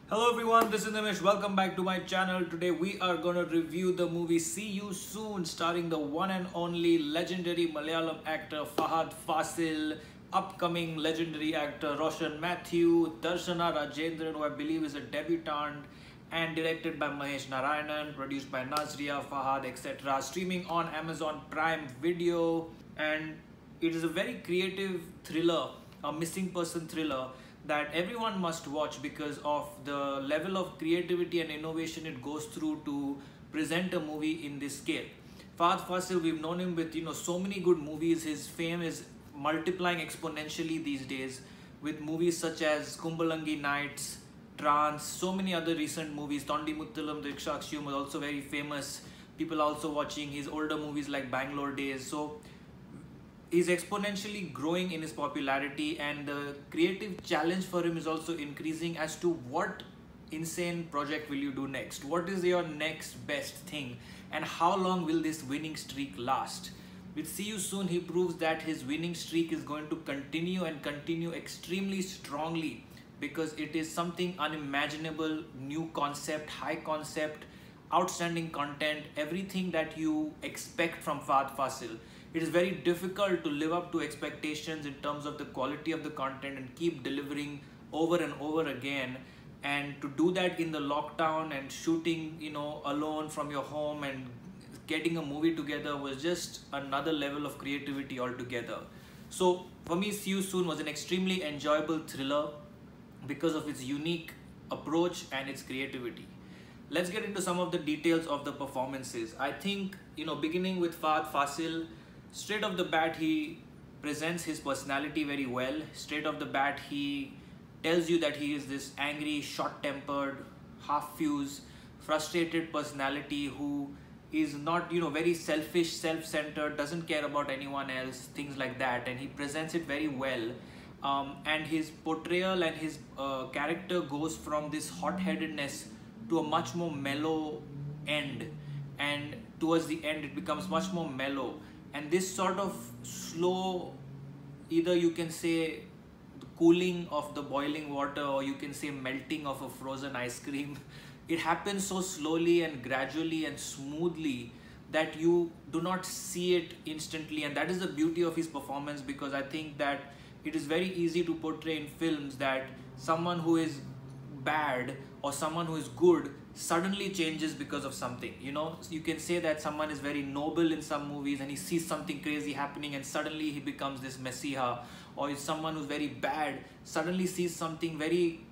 Hello everyone, this is Nimish. Welcome back to my channel. Today we are gonna review the movie See You Soon, starring the one and only legendary Malayalam actor Fahad Fasil, upcoming legendary actor Roshan Mathew, Darshana Rajendran, who I believe is a debutante, and directed by Mahesh Narayanan, produced by Nazria, Fahad, etc. Streaming on Amazon Prime Video, and it is a very creative thriller, a missing person thriller that everyone must watch because of the level of creativity and innovation it goes through to present a movie in this scale. Fahad Fasil, we've known him with so many good movies. His fame is multiplying exponentially these days with movies such as Kumbalangi Nights, Trance, so many other recent movies. Tondi Muthalam, Drikshakshiyum was also very famous. People are also watching his older movies like Bangalore Days. So he's exponentially growing in his popularity, and the creative challenge for him is also increasing as to what insane project will you do next, what is your next best thing, and how long will this winning streak last. With See You Soon, he proves that his winning streak is going to continue and continue extremely strongly because it is something unimaginable, new concept, high concept, outstanding content, everything that you expect from Fahad Fasil. It is very difficult to live up to expectations in terms of the quality of the content and keep delivering over and over again. And to do that in the lockdown and shooting, alone from your home and getting a movie together was just another level of creativity altogether. So for me, See You Soon was an extremely enjoyable thriller because of its unique approach and its creativity. Let's get into some of the details of the performances. I think, beginning with Fahad Fasil, straight off the bat, he presents his personality very well. Straight off the bat, he tells you that he is this angry, short-tempered, half-fused, frustrated personality who is not, very selfish, self-centered, doesn't care about anyone else, things like that. And he presents it very well. And his portrayal and his character goes from this hot-headedness to a much more mellow end. And towards the end, it becomes much more mellow. And this sort of slow, either you can say the cooling of the boiling water, or you can say melting of a frozen ice cream. It happens so slowly and gradually and smoothly that you do not see it instantly. And that is the beauty of his performance, because I think that it is very easy to portray in films that someone who is bad or someone who is good suddenly changes because of something. You can say that someone is very noble in some movies and he sees something crazy happening and suddenly he becomes this messiah, or it's someone who's very bad suddenly sees something very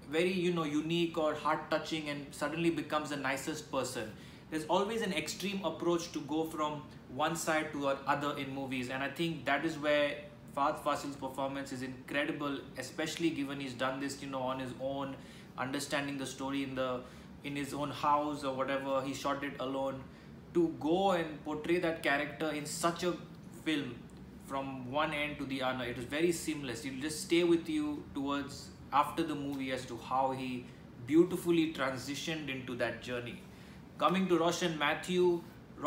unique or heart touching and suddenly becomes the nicest person. There's always an extreme approach to go from one side to the other in movies, and I think that is where Fahad Fasil's performance is incredible, especially given he's done this on his own, understanding the story in his own house or whatever. He shot it alone. To go and portray that character in such a film from one end to the other, it was very seamless. It'll just stay with you towards after the movie as to how he beautifully transitioned into that journey. Coming to Roshan Mathew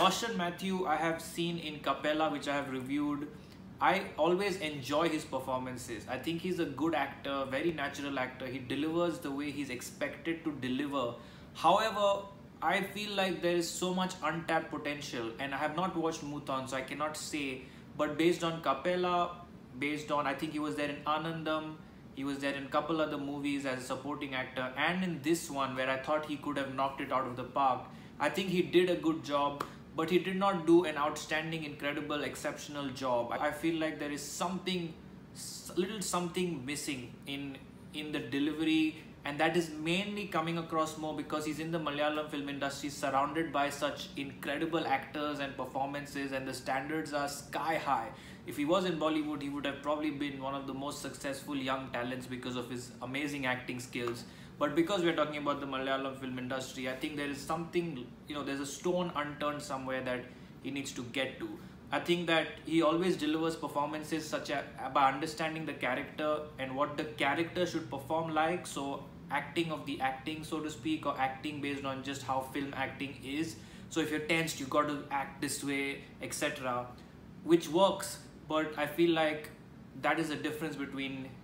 I have seen in Capella, which I have reviewed. I always enjoy his performances. I think he's a good actor, very natural actor. He delivers the way he's expected to deliver. However, I feel like there is so much untapped potential, and I have not watched Muthan, so I cannot say. But based on Capella, I think he was there in Anandam, he was there in a couple other movies as a supporting actor, and in this one where I thought he could have knocked it out of the park, I think he did a good job. But he did not do an outstanding, incredible, exceptional job. I feel like there is little something missing in the delivery, and that is mainly coming across more because he's in the Malayalam film industry, surrounded by such incredible actors and performances, and the standards are sky high. If he was in Bollywood, he would have probably been one of the most successful young talents because of his amazing acting skills. But because we're talking about the Malayalam film industry, I think there is something, there's a stone unturned somewhere that he needs to get to. I think that he always delivers performances such as by understanding the character and what the character should perform like. So acting of the acting, so to speak, or acting based on just how film acting is. So if you're tensed, you got to act this way, etc., which works. But I feel like that is the difference between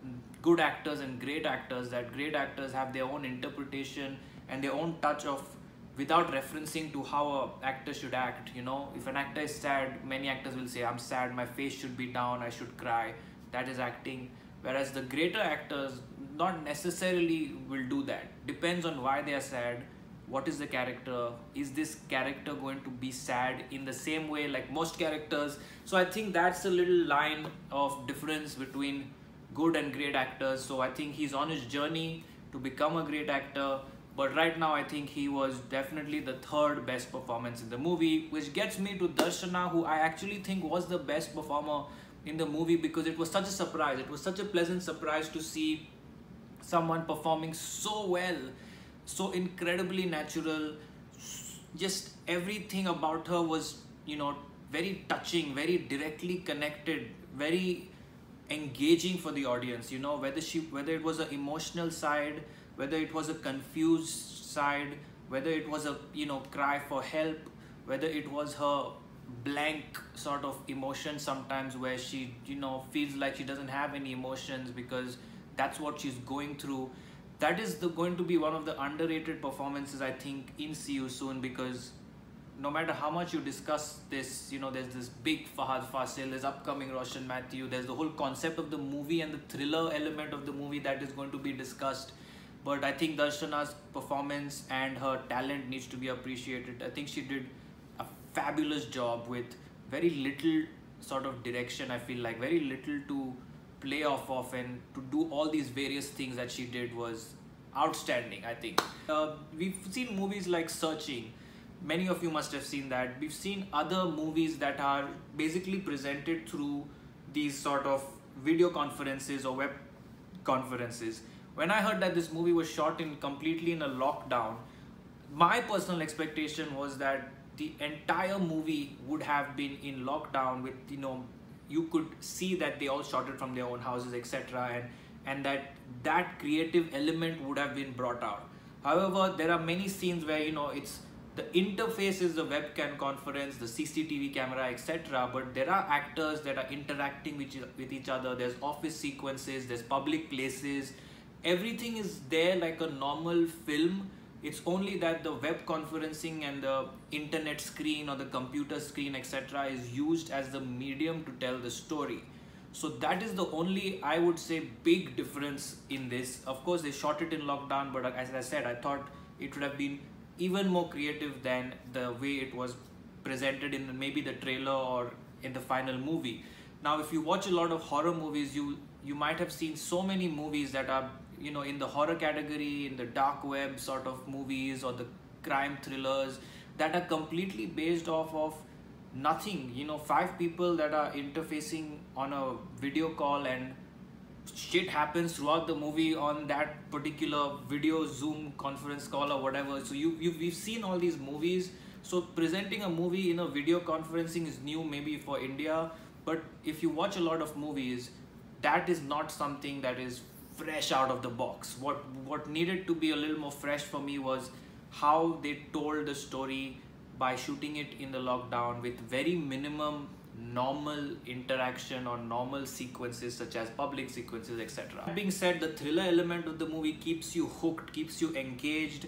good actors and great actors, that great actors have their own interpretation and their own touch of, without referencing to how a actor should act. You know, if an actor is sad, many actors will say, I'm sad, my face should be down, I should cry. That is acting. Whereas the greater actors not necessarily will do that. Depends on why they are sad. What is the character? Is this character going to be sad in the same way like most characters? So I think that's a little line of difference between good and great actors. So I think he's on his journey to become a great actor. But right now I think he was definitely the third best performance in the movie, which gets me to Darshana, who I actually think was the best performer in the movie, because it was such a surprise. It was such a pleasant surprise to see someone performing so well, so incredibly natural. Just everything about her was, you know, very touching, very directly connected, very engaging for the audience. You know, whether it was an emotional side, whether it was a confused side, whether it was a, you know, cry for help, whether it was her blank sort of emotion sometimes where she, you know, feels like she doesn't have any emotions because that's what she's going through. That is going to be one of the underrated performances, I think, in See You Soon, because no matter how much you discuss this, you know, there's this big Fahad Fasil, there's upcoming Roshan Mathew, there's the whole concept of the movie and the thriller element of the movie that is going to be discussed. But I think Darshana's performance and her talent needs to be appreciated. I think she did a fabulous job with very little sort of direction. I feel like very little to play off of, and to do all these various things that she did was outstanding, I think. We've seen movies like Searching. Many of you must have seen that. We've seen other movies that are basically presented through these sort of video conferences or web conferences. When I heard that this movie was shot completely in a lockdown, my personal expectation was that the entire movie would have been in lockdown with, you know, you could see that they all shot it from their own houses, etc. And that creative element would have been brought out. However, there are many scenes where, you know, it's the interface is the webcam conference, the CCTV camera, etc. But there are actors that are interacting with each other. There's office sequences, there's public places. Everything is there like a normal film. It's only that the web conferencing and the internet screen or the computer screen, etc. is used as the medium to tell the story. So that is the only, I would say, big difference in this. Of course, they shot it in lockdown, but as I said, I thought it would have been even more creative than the way it was presented in maybe the trailer or in the final movie. Now, if you watch a lot of horror movies, you might have seen so many movies that are, you know, in the horror category, in the dark web sort of movies or the crime thrillers that are completely based off of nothing. You know, 5 people that are interfacing on a video call and shit happens throughout the movie on that particular video Zoom conference call or whatever. So we've seen all these movies. So presenting a movie in a video conferencing is new maybe for India, but if you watch a lot of movies, that is not something that is fresh out of the box. What needed to be a little more fresh for me was how they told the story by shooting it in the lockdown with very minimum normal interaction or normal sequences such as public sequences, etc. That being said, the thriller element of the movie keeps you hooked, keeps you engaged.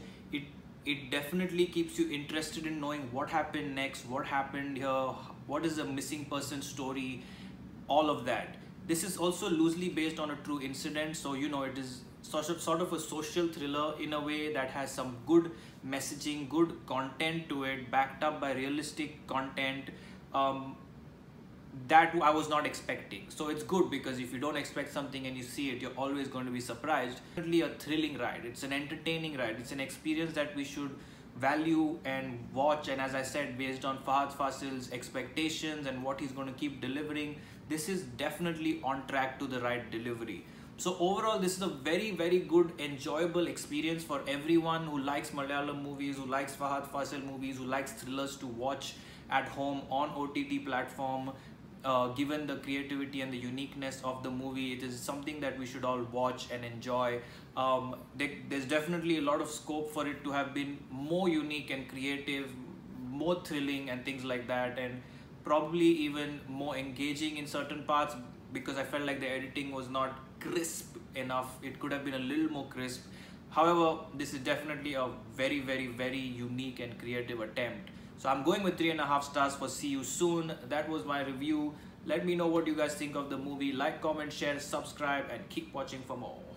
It definitely keeps you interested in knowing what happened next, what happened here, what is the missing person story, all of that. This is also loosely based on a true incident, so you know it is sort of a social thriller in a way that has some good messaging, good content to it, backed up by realistic content that I was not expecting. So it's good, because if you don't expect something and you see it, you're always going to be surprised. It's definitely a thrilling ride. It's an entertaining ride. It's an experience that we should value and watch. And as I said, based on Fahad Fasil's expectations and what he's going to keep delivering, this is definitely on track to the right delivery. So overall, this is a very, very good, enjoyable experience for everyone who likes Malayalam movies, who likes Fahad Fasil movies, who likes thrillers to watch at home on OTT platform. Given the creativity and the uniqueness of the movie, it is something that we should all watch and enjoy. There's definitely a lot of scope for it to have been more unique and creative, more thrilling and things like that, and probably even more engaging in certain parts, because I felt like the editing was not crisp enough. It could have been a little more crisp. However, this is definitely a very, very, very unique and creative attempt. So I'm going with 3.5 stars for See You Soon. That was my review. Let me know what you guys think of the movie. Like, comment, share, subscribe, and keep watching for more.